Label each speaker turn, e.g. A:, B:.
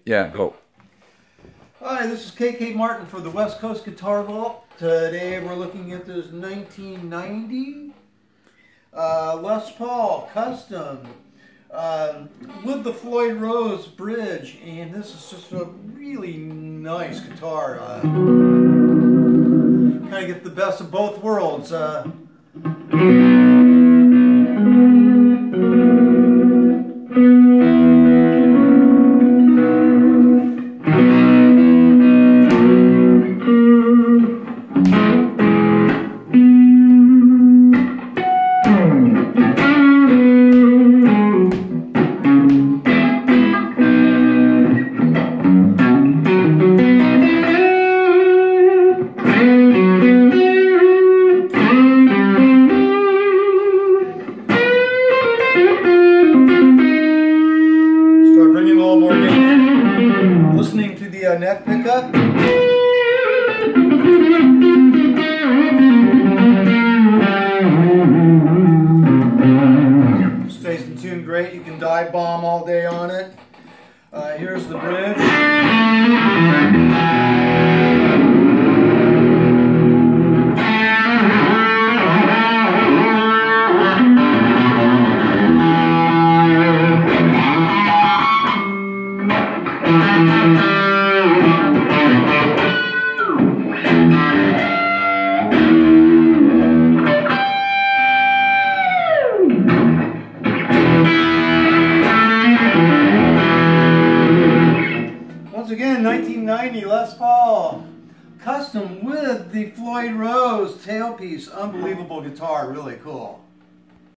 A: Yeah, go.
B: Hi, this is KK Martin for the West Coast Guitar Vault. Today we're looking at this 1990 Les Paul Custom with the Floyd Rose bridge, and this is just a really nice guitar. Kind of get the best of both worlds. Bringing a little more gain. Listening to the neck pickup. Stays in tune great. You can dive bomb all day on it. Here's the bridge. Once again, 1990 Les Paul Custom with the Floyd Rose tailpiece. Unbelievable guitar, really cool.